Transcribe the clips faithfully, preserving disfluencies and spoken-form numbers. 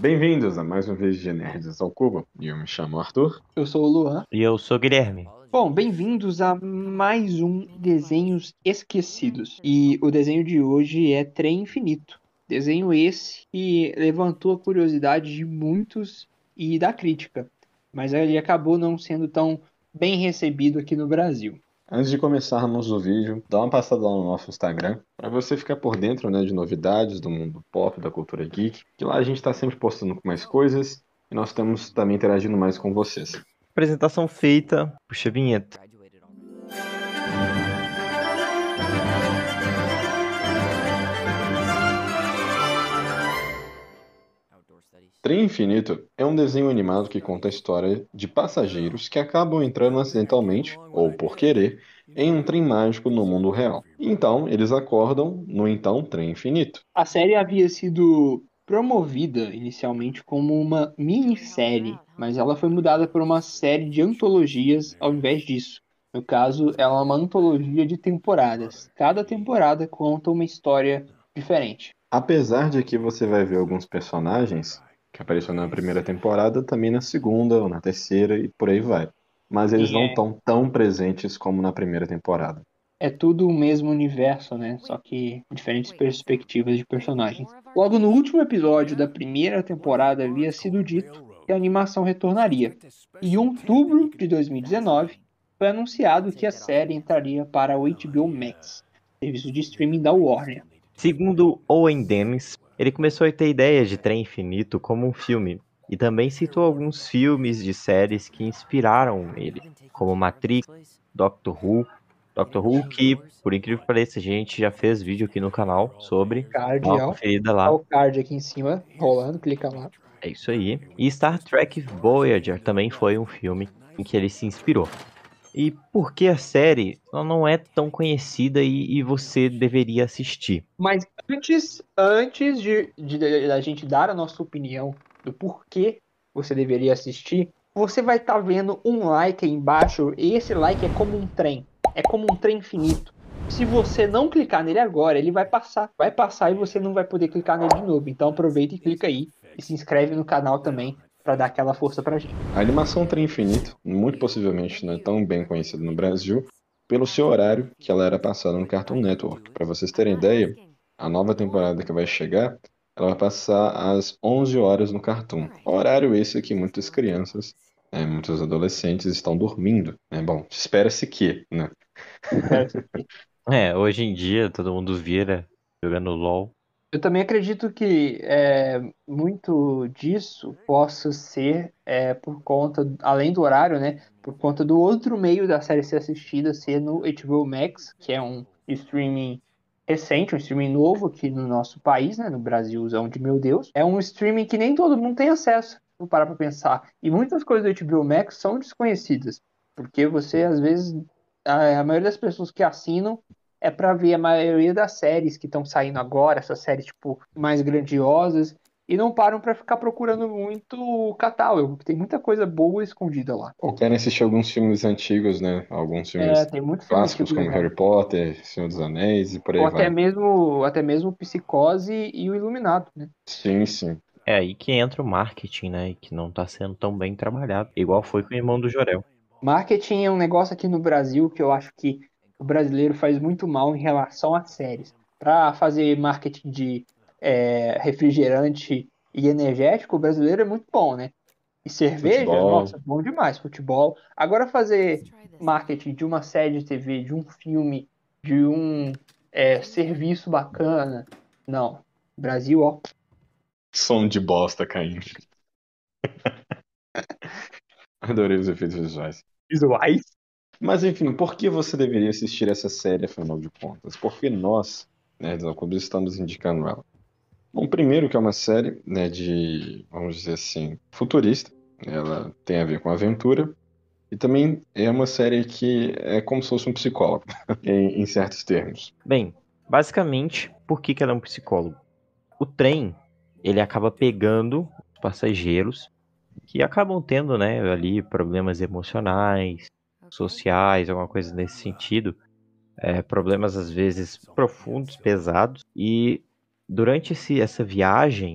Bem-vindos a mais um vídeo de Nerds ao Cubo. E eu me chamo Arthur. Eu sou o Luan. E eu sou o Guilherme. Bom, bem-vindos a mais um Desenhos Esquecidos. E o desenho de hoje é Trem Infinito. Desenho esse que levantou a curiosidade de muitos e da crítica, mas ele acabou não sendo tão bem recebido aqui no Brasil. Antes de começarmos o vídeo, dá uma passada lá no nosso Instagram para você ficar por dentro, né, de novidades do mundo pop, da cultura geek. Que lá a gente está sempre postando mais coisas e nós estamos também interagindo mais com vocês. Apresentação feita, puxa a vinheta. Trem Infinito é um desenho animado que conta a história de passageiros que acabam entrando acidentalmente, ou por querer, em um trem mágico no mundo real. Então, eles acordam no então Trem Infinito. A série havia sido promovida inicialmente como uma minissérie, mas ela foi mudada por uma série de antologias ao invés disso. No caso, ela é uma antologia de temporadas. Cada temporada conta uma história diferente. Apesar de que você vai ver alguns personagens que apareceram na primeira temporada, também na segunda ou na terceira e por aí vai. Mas eles Sim, não é, estão tão presentes como na primeira temporada. é tudo o mesmo universo, né? Só que diferentes perspectivas de personagens. Logo no último episódio da primeira temporada havia sido dito que a animação retornaria. E em outubro de dois mil e dezenove foi anunciado que a série entraria para o H B O Max, serviço de streaming da Warner. Segundo Owen Dennis, ele começou a ter ideia de Trem Infinito como um filme, e também citou alguns filmes de séries que inspiraram ele, como Matrix, Doctor Who. Doctor Who que, por incrível que pareça, a gente já fez vídeo aqui no canal sobre, Card, dá uma ó. conferida Tá lá. o card aqui em cima, rolando, clica lá. É isso aí. E Star Trek Voyager também foi um filme em que ele se inspirou. E por que a série ela não é tão conhecida e, e você deveria assistir? Mas antes, antes de, de, de a gente dar a nossa opinião do porquê você deveria assistir, você vai estar vendo um like aí embaixo, e esse like é como um trem, é como um trem infinito. Se você não clicar nele agora, ele vai passar, vai passar e você não vai poder clicar nele de novo. Então aproveita e clica aí e se inscreve no canal também para dar aquela força pra gente. A animação Trem Infinito, muito possivelmente não é tão bem conhecida no Brasil, pelo seu horário que ela era passada no Cartoon Network. Para vocês terem ideia, a nova temporada que vai chegar, ela vai passar às onze horas no Cartoon. Horário esse que muitas crianças, né, muitos adolescentes estão dormindo. Né? Bom, espera-se que, né? É, hoje em dia todo mundo vira jogando LOL. Eu também acredito que é, muito disso possa ser é, por conta, além do horário, né? Por conta do outro meio da série ser assistida ser no H B O Max, que é um streaming recente, um streaming novo aqui no nosso país, né? No Brasilzão de meu Deus. É um streaming que nem todo mundo tem acesso, vou parar pra pensar. E muitas coisas do H B O Max são desconhecidas, porque você, às vezes, a, a maioria das pessoas que assinam é pra ver a maioria das séries que estão saindo agora, essas séries tipo mais grandiosas, e não param pra ficar procurando muito o catálogo, porque tem muita coisa boa escondida lá. Ou querem assistir alguns filmes antigos, né? Alguns É, filmes tem muito filme clássicos antigo como legal. Harry Potter, Senhor dos Anéis e por Ou aí até vai. mesmo, até mesmo Psicose e o Iluminado, né? Sim, sim. É aí que entra o marketing, né? E que não tá sendo tão bem trabalhado. Igual foi com o Irmão do Jorel. Marketing é um negócio aqui no Brasil que eu acho que o brasileiro faz muito mal em relação a séries. Para fazer marketing de é, refrigerante e energético, o brasileiro é muito bom, né? E cerveja, Futebol. nossa, bom demais. Futebol. Agora fazer marketing de uma série de T V, de um filme, de um é, serviço bacana. Não. Brasil, ó. Som de bosta caindo. Adorei os efeitos visuais. Visuais. Mas enfim, por que você deveria assistir essa série, afinal de contas? Porque nós, né, do Clube, estamos indicando ela. Bom, primeiro que é uma série, né, de, vamos dizer assim, futurista. Ela tem a ver com aventura. E também é uma série que é como se fosse um psicólogo, em, em certos termos. Bem, basicamente, por que que ela é um psicólogo? O trem, ele acaba pegando os passageiros que acabam tendo, né, ali problemas emocionais, sociais, alguma coisa nesse sentido. É, problemas às vezes profundos, pesados. E durante esse, essa viagem,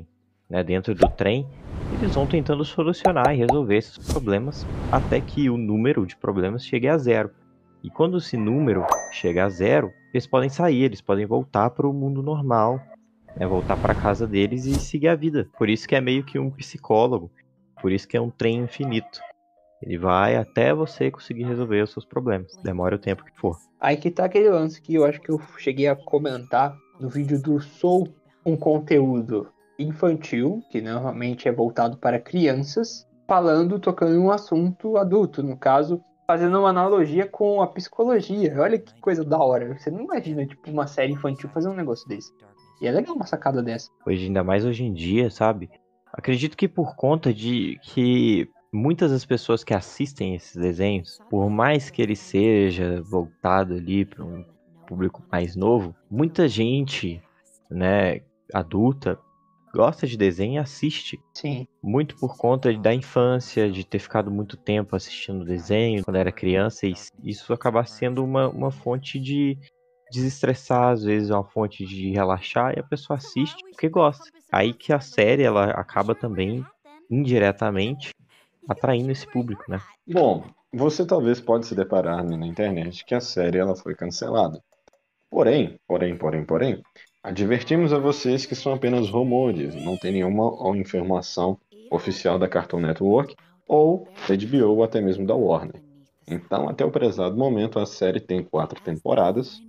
né, dentro do trem, eles vão tentando solucionar e resolver esses problemas até que o número de problemas chegue a zero. E quando esse número chega a zero, eles podem sair, eles podem voltar para o mundo normal, né, voltar para casa deles e seguir a vida. Por isso que é meio que um psicólogo, por isso que é um trem infinito. Ele vai até você conseguir resolver os seus problemas, demora o tempo que for. Aí que tá aquele lance que eu acho que eu cheguei a comentar no vídeo do Sou um conteúdo infantil, que normalmente é voltado para crianças, falando, tocando um assunto adulto, no caso, fazendo uma analogia com a psicologia. Olha que coisa da hora. Você não imagina, tipo, uma série infantil fazer um negócio desse. E é legal uma sacada dessa. Hoje, ainda mais hoje em dia, sabe? Acredito que por conta de que muitas das pessoas que assistem esses desenhos, por mais que ele seja voltado ali para um público mais novo, muita gente, né, adulta, gosta de desenho e assiste. Sim. Muito por conta da infância, de ter ficado muito tempo assistindo desenho quando era criança, e isso acaba sendo uma, uma fonte de desestressar, às vezes é uma fonte de relaxar, e a pessoa assiste porque gosta. Aí que a série, ela acaba também, indiretamente, atraindo esse público, né? Bom, você talvez pode se deparar, né, na internet que a série ela foi cancelada. Porém, porém, porém, porém, advertimos a vocês que são apenas rumores, não tem nenhuma informação oficial da Cartoon Network ou da H B O ou até mesmo da Warner. Então, até o prezado momento, a série tem quatro temporadas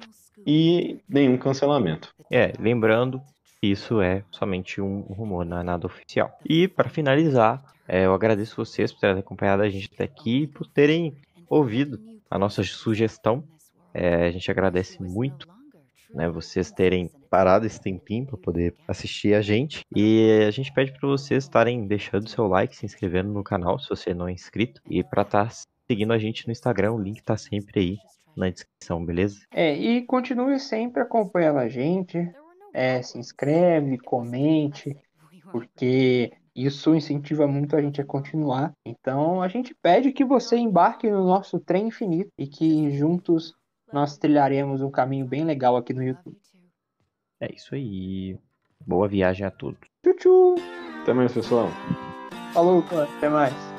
e nenhum cancelamento. É, lembrando, isso é somente um rumor, não é nada oficial. E, para finalizar, é, eu agradeço vocês por terem acompanhado a gente até aqui e por terem ouvido a nossa sugestão. É, a gente agradece muito, né, vocês terem parado esse tempinho para poder assistir a gente. E a gente pede para vocês estarem deixando seu like, se inscrevendo no canal se você não é inscrito. E para estar seguindo a gente no Instagram, o link está sempre aí na descrição, beleza? É, e continue sempre acompanhando a gente. É, se inscreve, comente, porque isso incentiva muito a gente a continuar. Então a gente pede que você embarque no nosso trem infinito e que juntos nós trilharemos um caminho bem legal aqui no YouTube. É isso aí. Boa viagem a todos. Tchau, tchau. Até mais, pessoal. Falou, até mais.